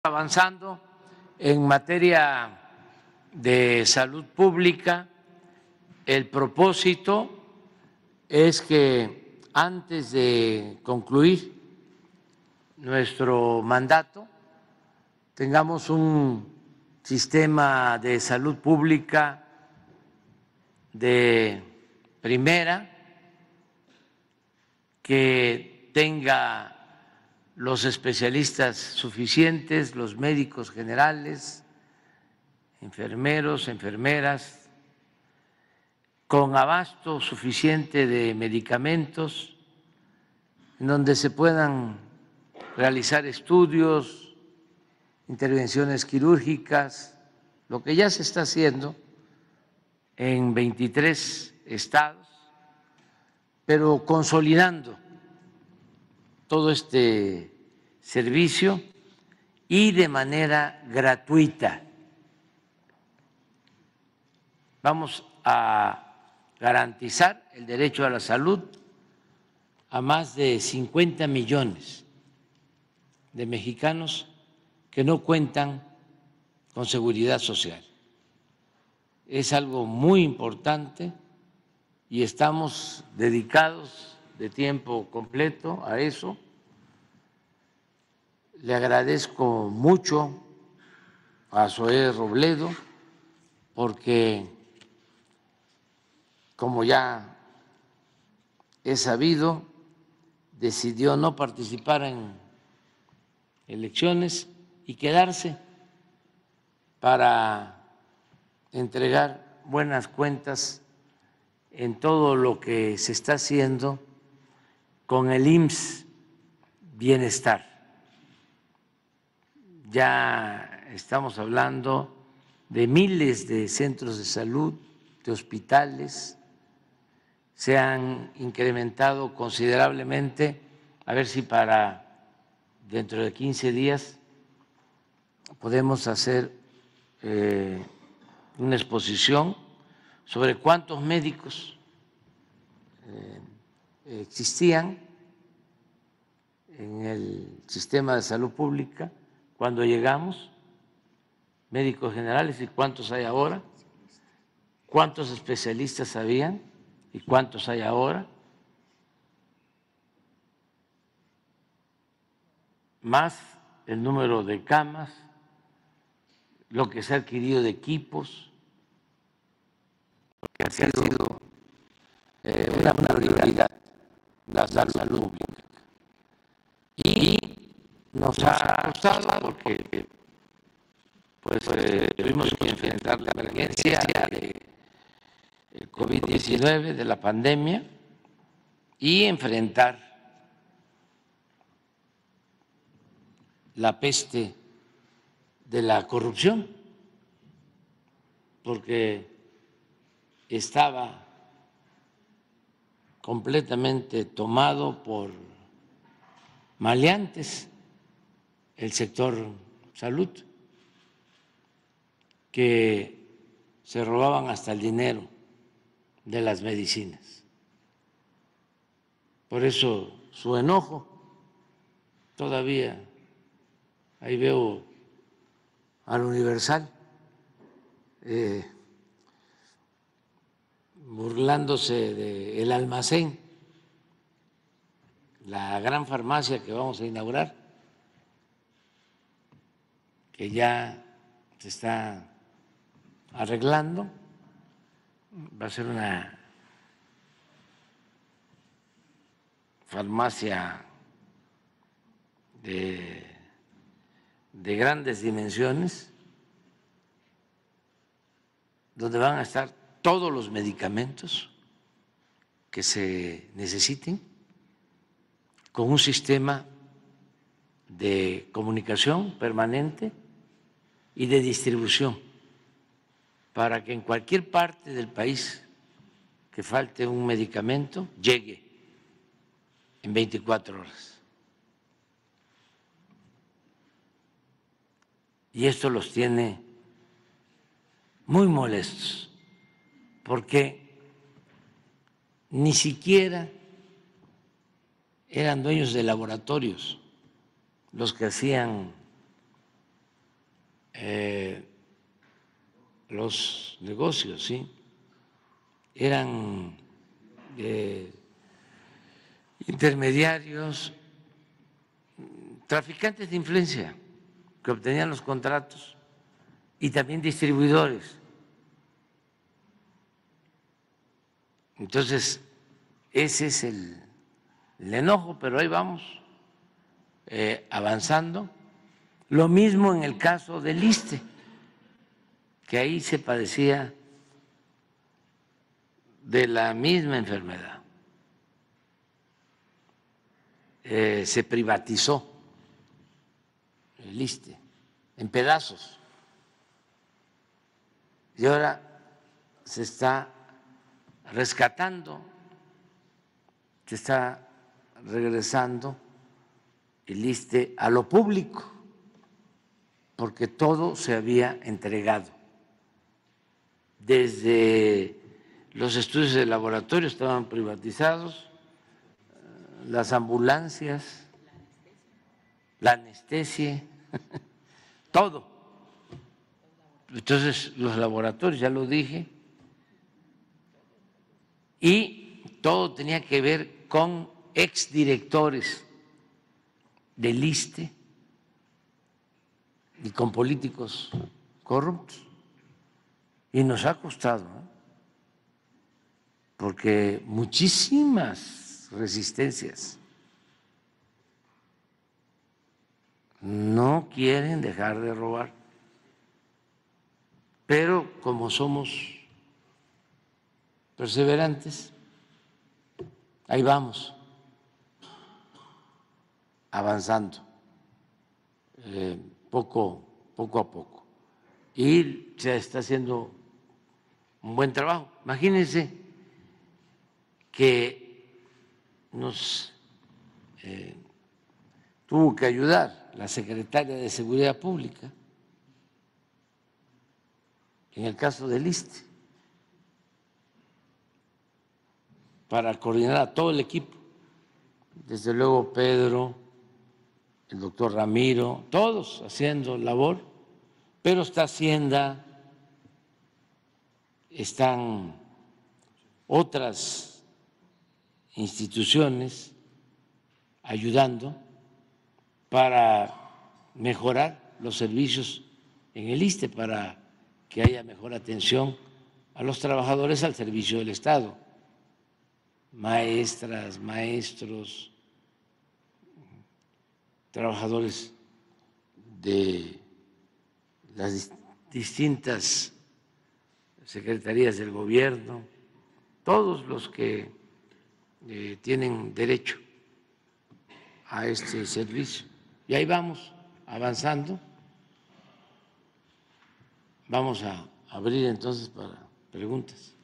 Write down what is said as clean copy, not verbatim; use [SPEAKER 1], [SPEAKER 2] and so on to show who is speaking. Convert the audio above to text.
[SPEAKER 1] Avanzando en materia de salud pública, el propósito es que antes de concluir nuestro mandato tengamos un sistema de salud pública de primera, que tenga los especialistas suficientes, los médicos generales, enfermeros, enfermeras, con abasto suficiente de medicamentos, en donde se puedan realizar estudios, intervenciones quirúrgicas, lo que ya se está haciendo en 23 estados, pero consolidando todo este servicio y de manera gratuita. Vamos a garantizar el derecho a la salud a más de 50 millones de mexicanos que no cuentan con seguridad social. Es algo muy importante y estamos dedicados de tiempo completo a eso. Le agradezco mucho a Zoé Robledo porque, como ya he sabido, decidió no participar en elecciones y quedarse para entregar buenas cuentas en todo lo que se está haciendo con el IMSS Bienestar. Ya estamos hablando de miles de centros de salud, de hospitales, se han incrementado considerablemente, a ver si para dentro de 15 días podemos hacer una exposición sobre cuántos médicos existían en el sistema de salud pública cuando llegamos, médicos generales, y cuántos hay ahora, cuántos especialistas habían y cuántos hay ahora, más el número de camas, lo que se ha adquirido de equipos, porque ha sido una prioridad la salud pública. Y nos ha costado porque tuvimos que enfrentar la emergencia del COVID-19, de la pandemia, y enfrentar la peste de la corrupción, porque estaba completamente tomado por maleantes el sector salud, que se robaban hasta el dinero de las medicinas. Por eso su enojo, todavía ahí veo al Universal burlándose del almacén, la gran farmacia que vamos a inaugurar, que ya se está arreglando, va a ser una farmacia de grandes dimensiones, donde van a estar todos los medicamentos que se necesiten, con un sistema de comunicación permanente y de distribución, para que en cualquier parte del país que falte un medicamento llegue en 24 horas. Y esto los tiene muy molestos, porque ni siquiera eran dueños de laboratorios los que hacían los negocios, ¿sí? Eran intermediarios, traficantes de influencia que obtenían los contratos y también distribuidores. Entonces, ese es el enojo, pero ahí vamos avanzando. Lo mismo en el caso del ISSSTE, que ahí se padecía de la misma enfermedad. Se privatizó el ISSSTE en pedazos y ahora se está rescatando, se está regresando el ISSSTE a lo público, porque todo se había entregado. Desde los estudios de laboratorio estaban privatizados, las ambulancias, la anestesia, todo. Entonces, los laboratorios, ya lo dije, y todo tenía que ver con exdirectores del ISSSTE y con políticos corruptos. Y nos ha costado, porque muchísimas resistencias no quieren dejar de robar, pero como somos perseverantes, ahí vamos avanzando poco a poco y se está haciendo un buen trabajo. Imagínense que nos tuvo que ayudar la secretaria de Seguridad Pública en el caso del ISSSTE para coordinar a todo el equipo, desde luego Pedro, el doctor Ramiro, todos haciendo labor, pero está Hacienda, están otras instituciones ayudando para mejorar los servicios en el ISSSTE, para que haya mejor atención a los trabajadores al servicio del Estado, maestras, maestros, trabajadores de las distintas secretarías del gobierno, todos los que tienen derecho a este servicio. Y ahí vamos avanzando. Vamos a abrir entonces para preguntas.